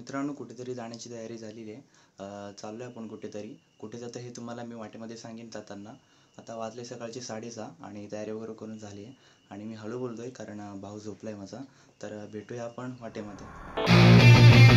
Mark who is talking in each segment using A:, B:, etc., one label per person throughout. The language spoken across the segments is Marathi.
A: मित्रांनो, कुठेतरी जाण्याची तयारी झालेली आहे. चाललो आहे आपण कुठेतरी. कुठे जातं हे तुम्हाला मी वाटेमध्ये सांगेन जाताना. आता वाजले सकाळचे 6:30 आणि तयारी वगैरे करून झाली आहे आणि मी हळू बोलतो आहे कारण भाऊ झोपला आहे माझा. तर भेटूया आपण वाटेमध्ये.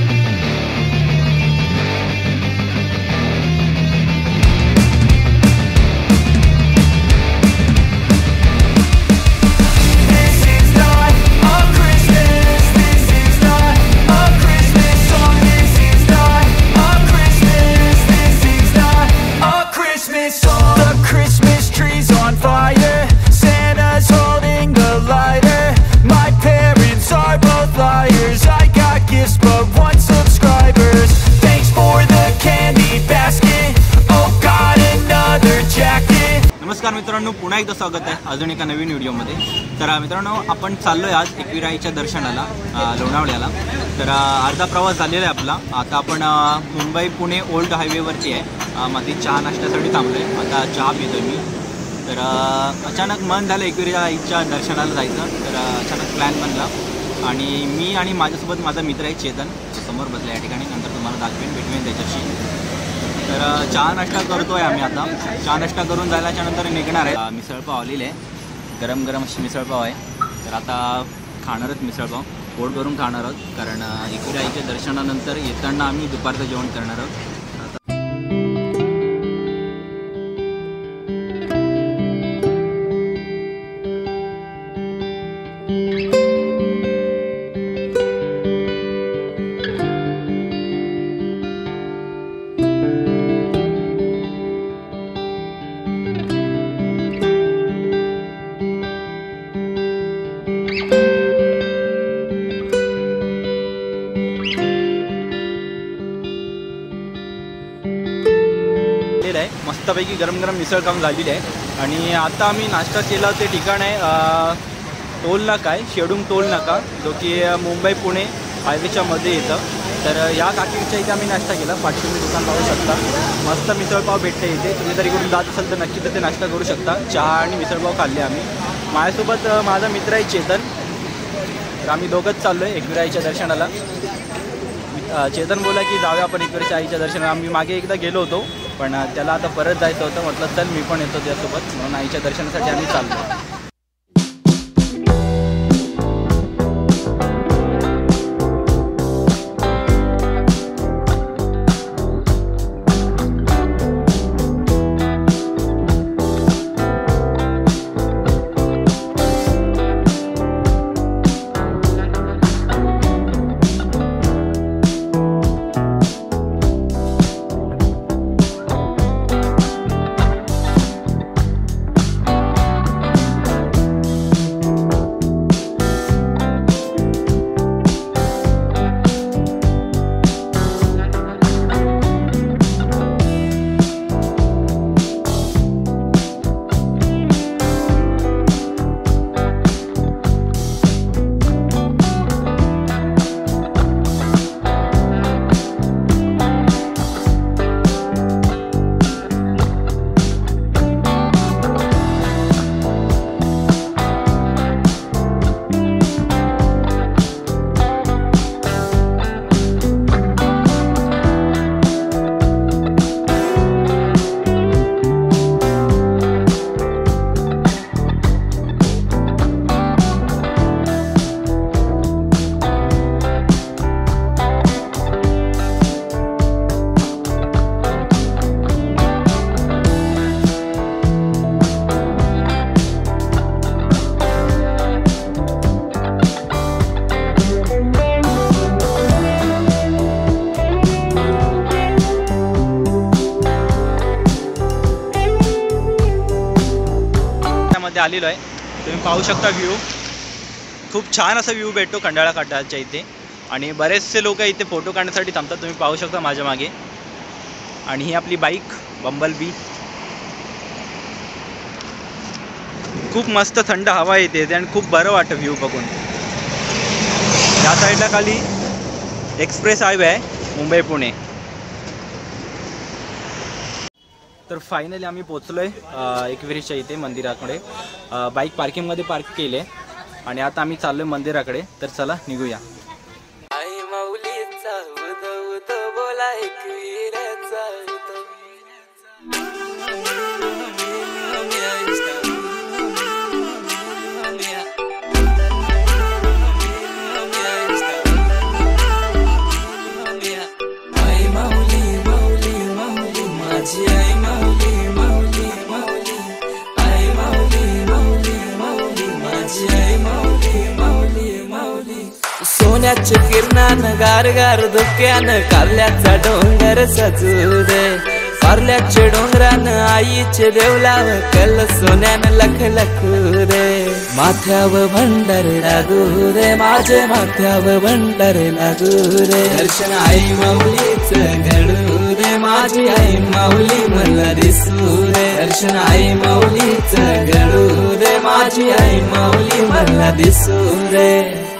B: नमस्कार मित्रांनो, पुन्हा एकदा स्वागत आहे अजून एका नवीन व्हिडिओमध्ये. तर मित्रांनो, आपण चाललो आहे आज एकविराईच्या दर्शनाला लोणावळ्याला. तर अर्धा प्रवास झालेला आहे आपला. आता आपण मुंबई पुणे ओल्ड हायवेवरती आहे. मध्ये चहा नाश्त्यासाठी थांबलो आहे. आता चहा पितो मी. तर अचानक मन झालं एकविराईच्या दर्शनाला जायचं. तर अचानक प्लॅन बनला आणि मी आणि माझ्यासोबत माझा मित्र आहे चेतन, समोर बसला या ठिकाणी. नंतर तुम्हाला दाखवेन, भेटवेन त्याच्याशी. तर चहा नाश्ता करतो आहे आम्ही. आता चहा नाश्ता करून झाल्याच्या नंतर निघणार आहे. मिसळपाव आलेले आहे, गरम गरम अशी मिसळपाव आहे. तर आता खाणार आहोत मिसळपाव, पोट भरून खाणार आहोत. कारण एकविराईच्या दर्शनानंतर येताना आम्ही दुपारचं जेवण करणार आहोत. मस्तपैकी गरम गरम मिसळ खाऊन झालेली आहे. आणि आता आम्ही नाश्ता केला ते ठिकाण आहे टोल नाका आहे, शेडूंग टोल नाका, जो की मुंबई पुणे हायवेच्या मध्ये येतं. तर या काकीच्या इथे आम्ही नाश्ता केला. पाठी तुम्ही दुकान पाहू शकता. मस्त मिसळपाव भेटते इथे. तुम्ही जर इकडून जात असाल तर नक्की तिथे नाश्ता करू शकता. चहा आणि मिसळपाव खाल्ले आम्ही. माझ्यासोबत माझा मित्र आहे चेतन. तर आम्ही दोघंच चाललो आहे एकविराईच्या दर्शनाला. चेतन बोला की जाऊया आपण एकविराईच्या आईच्या दर्शनाला. आम्ही मागे एकदा गेलो होतो, पण त्याला आता परत जायचं होतं. म्हटलं चल मी पण येतो त्यासोबत, म्हणून आईच्या दर्शनासाठी आम्ही चाललो. आलेलो आहे. तुम्ही पाहू शकता व्ह्यू. खूप छान असा व्ह्यू भेटतो खंडाळा काठाच्या इथे. आणि बरेचसे लोक इथे फोटो काढण्यासाठी थांबतात. तुम्ही पाहू शकता माझ्या मागे. आणि ही आपली बाईक बंबल बी. खूप मस्त थंड हवा येते आणि खूप बरं वाटतं व्ह्यू बघून. या साईडला खाली एक्सप्रेस हायवे आहे मुंबई पुणे. तर फायनली आम्ही पोचलो आहे एकविरीच्या इथे मंदिराकडे. बाईक पार्किंगमध्ये पार्क केले आणि आता आम्ही चाललो आहे मंदिराकडे. तर चला निघूया.
C: सोन्याच्या किरणानं गार गार धुक्यानं कारल्याचा डोंगर सजू दे कारल्याच्या डोंगरानं आईचे देवलाव कल सोन्यानं लख लखू दे माथ्यावर भंडार लागू दे माझे माथ्यावर भंडार लागू दे दर्शन आई माऊलीच घडू दे माझी आई माऊली मला दिसू दे दर्शन आई माऊलीच घडू दे माझी आई माऊली मला दिसू दे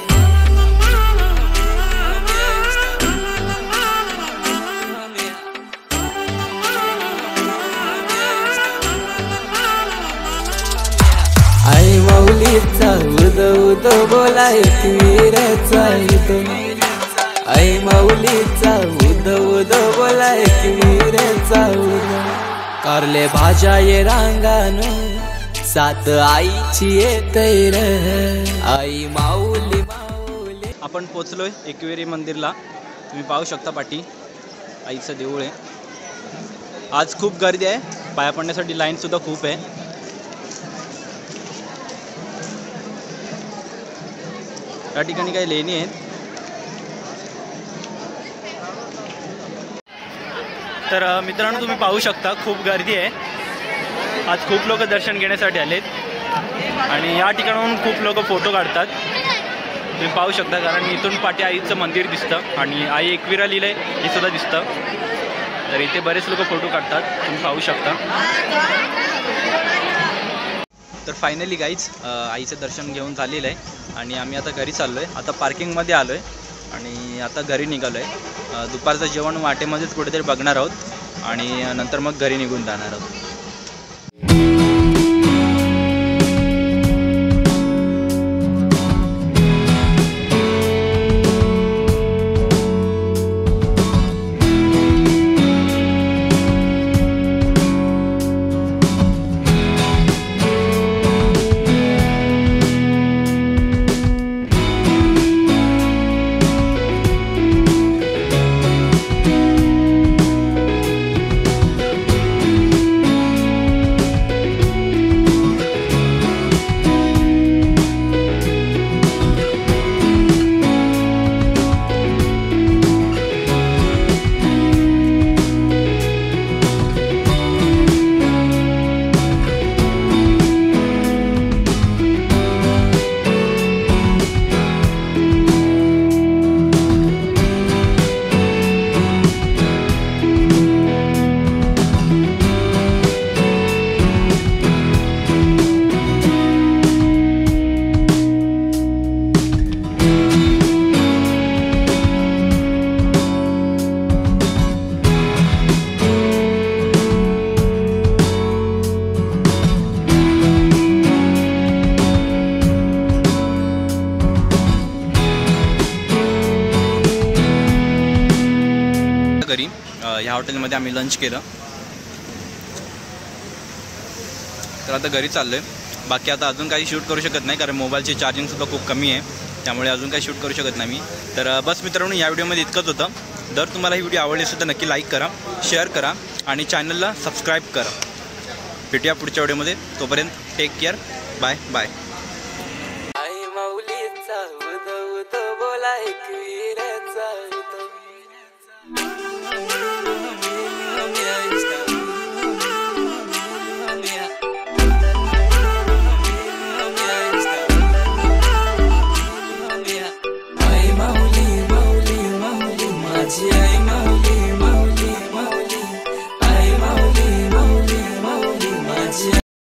C: आई माऊलीचा उदो उदो बोला एकवीराचा इथो आई माऊलीचा उदो उदो बोला एकवीराचा उदो कारले भाज्या ये रांगानो सात आईची येतैर आई माऊली माऊली
B: आपण पोचलोय एकविरी मंदिरला. तुम्ही पाहू शकता पाठी आईचं देऊळ आहे. आज खूप गर्दी आहे, पाया पडण्यासाठी लाईन सुद्धा खूप आहे. या ठिकाणी काही लेणी आहेत. तर मित्रांनो तुम्ही पाहू शकता खूप गर्दी आहे. आज खूप लोक दर्शन घेण्यासाठी आलेत आणि या ठिकाणाहून खूप लोक फोटो काढतात. तुम्ही पाहू शकता कारण इथून पाठी आईचं मंदिर दिसतं आणि आई एकविरा लिहिलंय हे सुद्धा दिसतं. तर इथे बरेच लोक फोटो काढतात, तुम्ही पाहू शकता. तर फायनली गाईज आईचं दर्शन घेऊन झालेलं आहे आणि आम्ही आता घरी चाललो आहे. आता पार्किंगमध्ये आलो आहे आणि आता घरी निघालो आहे. दुपारचं जेवण वाटेमध्येच कुठेतरी बघणार आहोत आणि नंतर मग घरी निघून जाणार आहोत. घरी ह्या हॉटेलमध्ये आम्ही लंच केलं. तर आता घरी चाललो आहे. बाकी आता अजून काही शूट करू शकत नाही कारण मोबाईलची चार्जिंगसुद्धा खूप कमी आहे, त्यामुळे अजून काही शूट करू शकत नाही मी. तर बस मित्रांनो या व्हिडिओमध्ये इतकंच होतं. जर तुम्हाला ही व्हिडिओ आवडली असेल तर नक्की लाईक करा, शेअर करा आणि चॅनलला सबस्क्राईब करा. भेटूया पुढच्या व्हिडिओमध्ये. तोपर्यंत टेक केअर. Bye bye.